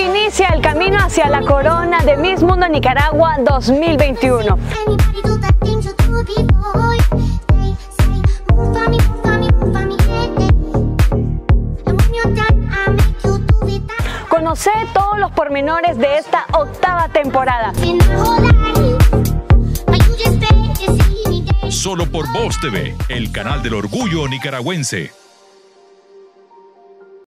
inicia el camino hacia la corona de Miss Mundo Nicaragua 2021. Conoce todos los pormenores de esta octava temporada. Solo por Voz TV, el canal del orgullo nicaragüense.